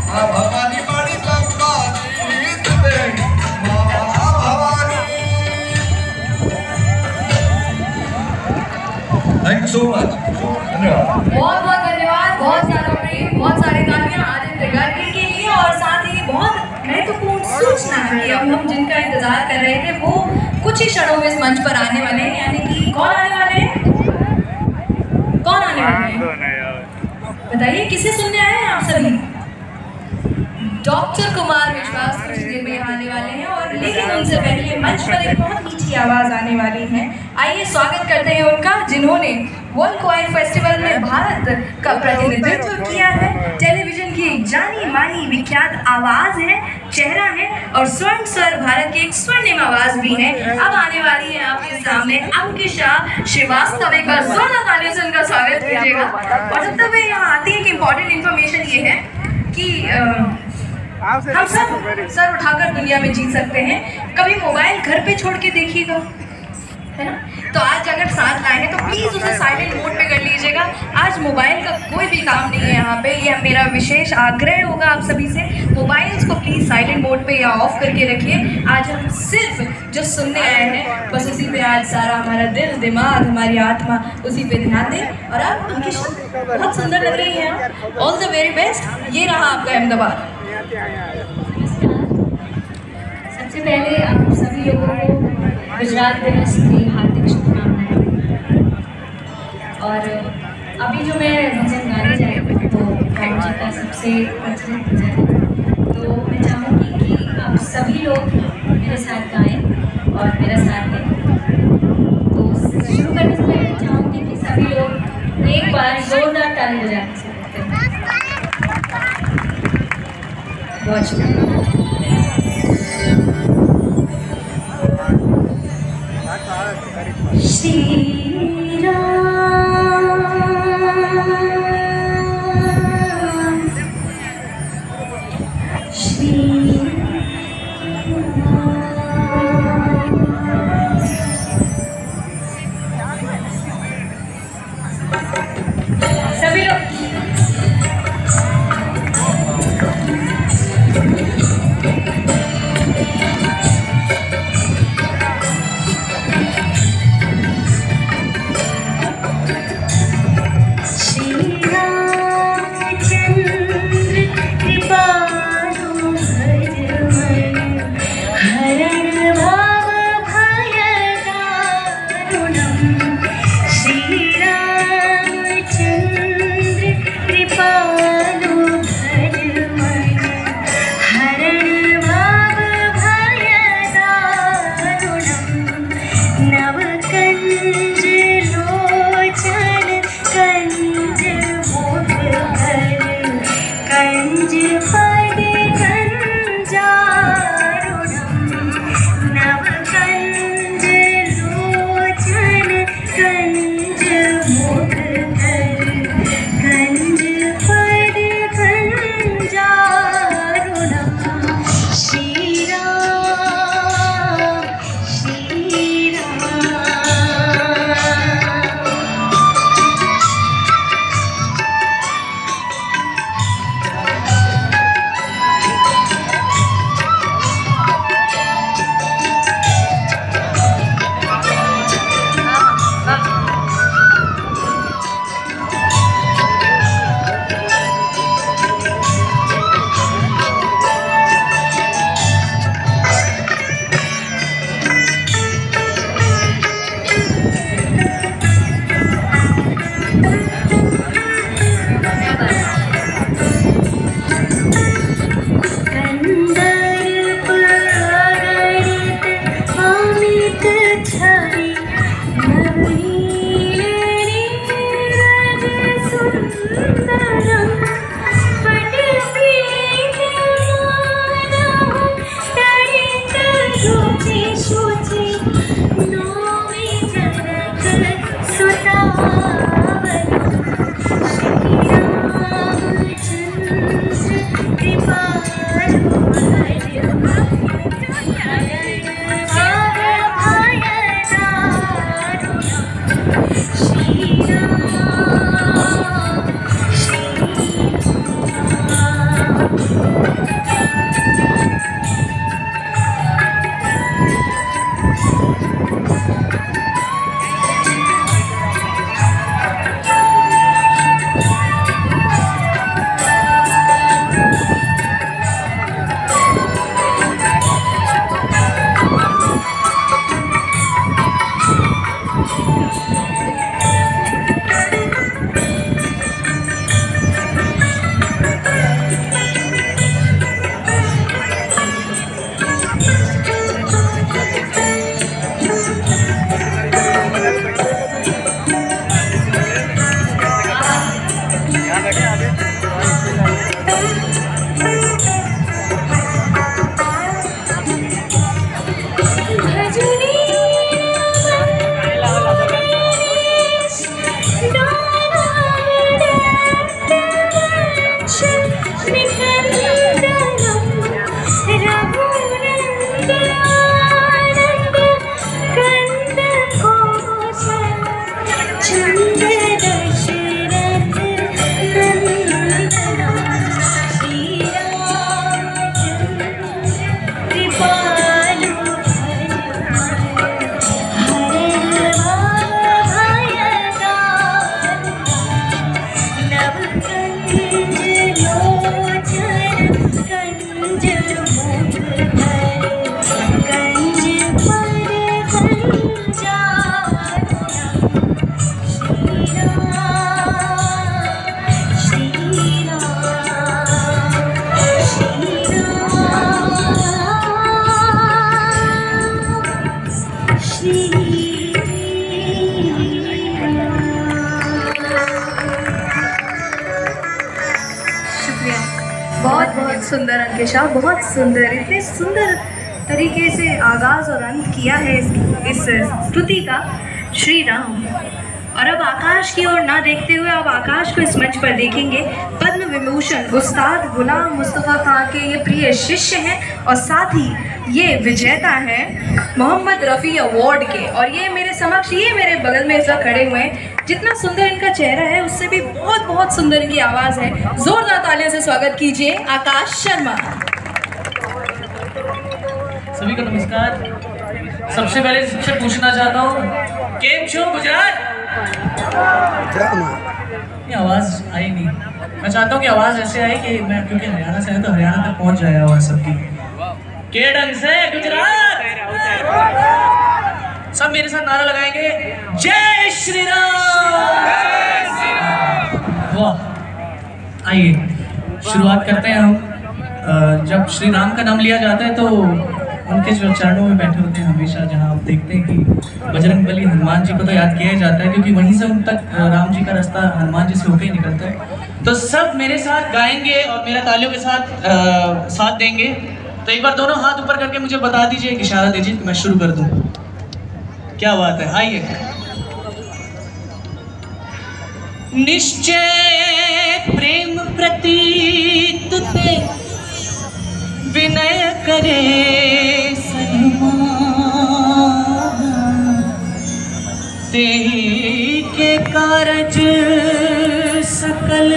माँ भवानी बड़ी लंबा जीत देगी, माँ Bhavani. Thank you so much, धन्यवाद। बहुत बहुत धन्यवाद, बहुत सारा प्रेम, बहुत सारे तालियां आदित्य गर्ग के लिए। और साथ ही बहुत महत्वपूर्ण सूचना है कि अब हम जिनका इंतजार कर रहे थे वो कुछ ही क्षणों में इस मंच पर आने वाले हैं। यानी कि कौन आने वाले हैं? कौन आने वाले हैं? बताइए, किसे सुनने आए हैं आप सभी? डॉक्टर कुमार विश्वास कुछ देर में आने वाले हैं। और लेकिन उनसे पहले मंच पर एक बहुत मीठी आवाज आने वाली है। आइए स्वागत करते हैं उनका, जिन्होंने वर्ल्ड क्वायर फेस्टिवल में भारत का प्रतिनिधित्व किया है। टेलीविजन की एक जानी मानी विख्यात आवाज है, चेहरा है और स्वर्ण स्वर भारत की एक स्वर्णिम आवाज भी है। अब आने वाली है आपके सामने अंकिशा श्रीवास्तव। एक बार जोरदार तालियों से उनका स्वागत कीजिएगा। और जब तक वे यहाँ आती है, एक इम्पॉर्टेंट इन्फॉर्मेशन ये है कि हम सब सर उठाकर दुनिया में जी सकते हैं। कभी मोबाइल घर पे छोड़ के देखिएगा, है ना? तो आज अगर साथ लाए हैं तो प्लीज़ उसे साइलेंट मोड पे कर लीजिएगा। आज मोबाइल का कोई भी काम नहीं है यहाँ पे। यह मेरा विशेष आग्रह होगा आप सभी से, मोबाइल्स को प्लीज़ साइलेंट मोड पे या ऑफ करके रखिए। आज हम सिर्फ जो सुनने आए हैं बस उसी पे आज सारा हमारा दिल दिमाग हमारी आत्मा उसी पे ध्यान दें। और अब अंकिशा बहुत सुंदर लग रही हैं, ऑल द वेरी बेस्ट। ये रहा आपका अहमदाबाद। सबसे पहले आप सभी लोगों को गुजरात दिवस की हार्दिक शुभकामनाएं। और अभी जो मैं भजन गाने जा रही हूँ तो राम जी का सबसे प्रचलित भजन है, तो मैं चाहूँगी कि आप सभी लोग मेरे साथ गाएं और मेरा साथ दें। तो शुरू करने से पहले चाहूँगी कि सभी लोग एक बार जोरदार ताली बजाने से बहुत शुक्रिया। श्री राम श्री सभी लोग बहुत बहुत सुंदर अंकिशा, बहुत सुंदर, इतने सुंदर तरीके से आगाज़ और अंत किया है इस स्तुति का श्री राम। और अब आकाश की ओर ना देखते हुए अब आकाश को इस मंच पर देखेंगे। पद्म विभूषण उस्ताद गुलाम मुस्तफ़ा खान के ये प्रिय शिष्य हैं और साथ ही ये विजेता हैं मोहम्मद रफ़ी अवार्ड के। और ये मेरे समक्ष, ये मेरे बगल में इस वक्त खड़े हुए हैं। जितना सुंदर इनका चेहरा है उससे भी बहुत बहुत सुंदर इनकी आवाज़ है। ज़ोरदार तालियों से स्वागत कीजिए आकाश शर्मा। सभी को नमस्कार। सबसे पहले सबसे पूछना चाहता हूँ, केम शो गुजरात? ये आवाज़ आई नहीं। मैं चाहता हूँ कि आवाज़ ऐसे आए कि मैं, क्योंकि हरियाणा से है तो हरियाणा तक पहुँच जाए आवाज़ सबकी। के ढंग से गुजरात, सब मेरे साथ नारा लगाएंगे, जय श्री राम। वाह, आइए शुरुआत करते हैं हम। जब श्री राम का नाम लिया जाता है तो उनके जो चरणों में बैठे होते हैं हमेशा, जहाँ आप देखते हैं कि बजरंगबली हनुमान जी को तो याद किया ही जाता है, क्योंकि वहीं से उन तक राम जी का रास्ता हनुमान जी से होकर ही निकलता है। तो सब मेरे साथ गाएंगे और मेरा तालियों के साथ साथ देंगे। तो एक बार दोनों हाथ ऊपर करके मुझे बता दीजिए, एक इशारा दीजिए कि मैं शुरू कर दूँ। क्या बात है, आइए। निश्चय प्रेम प्रतीत ते विनय करे सन्मान, तेहि के कारज सकल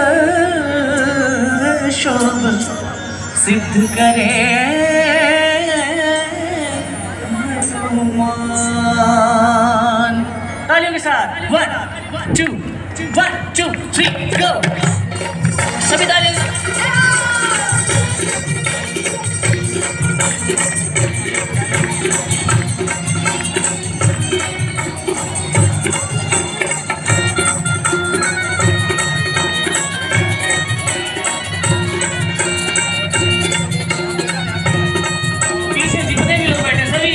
शोभ सिद्ध करे हनुमान। तालियों के साथ 1 2 1 2 3 गो। सभी तालियां। पीछे जितने भी लोग बैठे सभी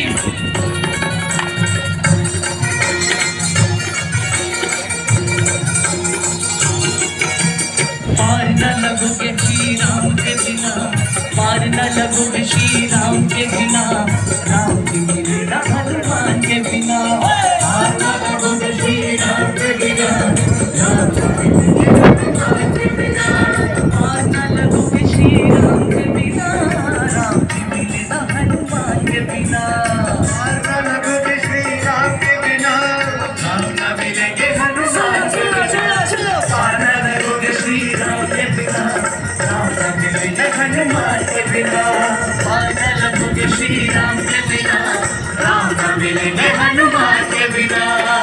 पार न लगोगे श्री राम के बिना, पार न लगोगे श्री राम के बिना, राम जी मिले ना हनुमान के बिना। पार न लगोगे श्री राम के बिना, राम जी मिले ना हनुमान के बिना। पार न लगोगे श्री राम के बिना, राम जी मिले ना हनुमान के बिना। पार न लगोगे श्री राम के बिना, राम न मिलेंगे हनुमान के बिना। पार न लगोगे श्री राम के बिना, राम न मिलेंगे हनुमान के बिना। पार न लगोगे श्री राम के बिना, राम न मिलेंगे हनुमान के बिना।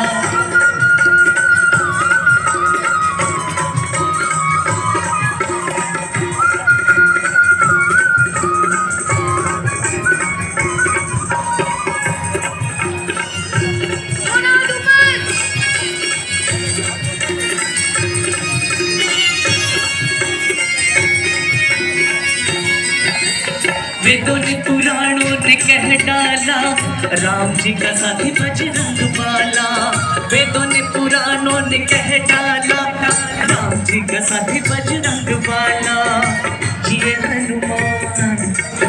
वेदों ने पुराणों ने कह डाला, राम जी का साथी बजरंग बाला। वेदों ने पुराणों ने कह डाला, राम जी का साथी बजरंग बाला। ये हनुमान,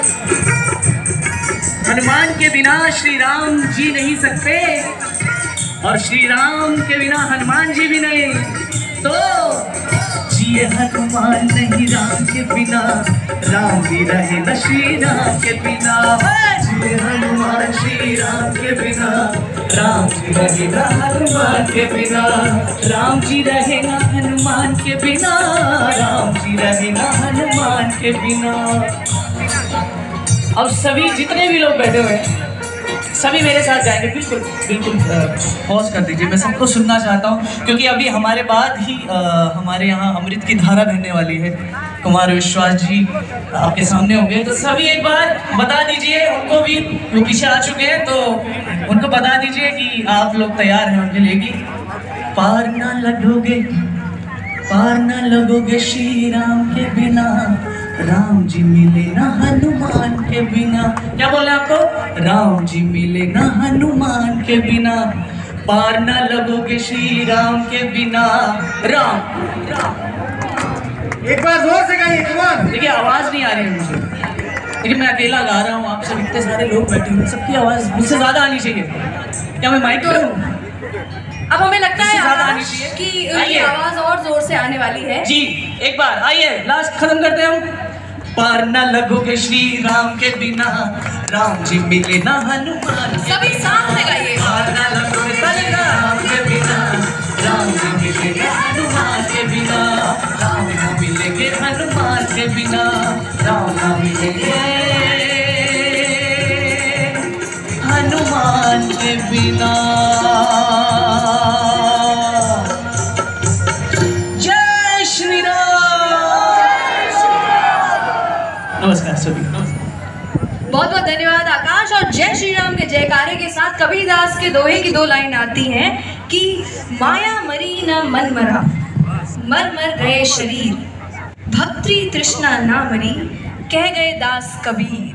हनुमान के बिना श्री राम जी नहीं सकते और श्री राम के बिना हनुमान जी भी नहीं। तो जिए हनुमान नहीं राम के बिना, राम भी रहे न श्री राम के बिना। जिए हनुमान श्री राम के बिना, राम जी रहे न हनुमान के बिना। राम जी रहे न हनुमान के बिना, राम जी रहे न हनुमान के बिना। अब सभी जितने भी लोग बैठे हुए हैं सभी मेरे साथ जाएंगे। बिल्कुल बिल्कुल पॉज कर दीजिए, मैं सबको सुनना चाहता हूँ, क्योंकि अभी हमारे बाद ही हमारे यहाँ अमृत की धारा बहने वाली है। कुमार विश्वास जी आपके सामने होंगे, तो सभी एक बार बता दीजिए उनको भी, वो पीछे आ चुके हैं, तो उनको बता दीजिए कि आप लोग तैयार हैं उनके लिए। कि पार ना लगोगे, पार ना लगोगे श्री राम के बिना, राम जी मिले ना हनुमान के बिना। क्या बोल रहे हैं आपको? राम जी मिले ना हनुमान के बिना, पार ना लगोगे श्री राम के बिना। राम, राम एक बार जोर से गाइए, कमान। देखिए आवाज़ नहीं आ रही है मुझे, लेकिन मैं अकेला गा रहा हूँ, आप सब इतने सारे लोग बैठे हुए, सबकी आवाज़ मुझसे ज़्यादा आनी चाहिए। क्या मैं माइक पे हूँ? अब हमें लगता है ज़्यादा आनी आकाश चाहिए। कि उनकी आइए। आवाज और जोर से आने वाली है। जी एक बार आइए, लास्ट खत्म करते हैं हम। पार न लगोगे श्री राम के बिना, राम जी मिले ना हनुमान। सभी साथ में गाइए। पार न लगोगे राम के बिना, राम जी मिले ना हनुमान के बिना, राम न मिलेंगे हनुमान के बिना, राम न मिलेंगे हनुमान के बिना। जय श्री राम। नमस्कार सभी। बहुत बहुत धन्यवाद आकाश। और जय श्री राम के जयकारे के साथ कबीरदास के दोहे की 2 लाइन आती हैं कि माया मरी न मन मरा, मर मर गए शरीर, भक्ति तृष्णा ना मरी, कह गए दास कबीर।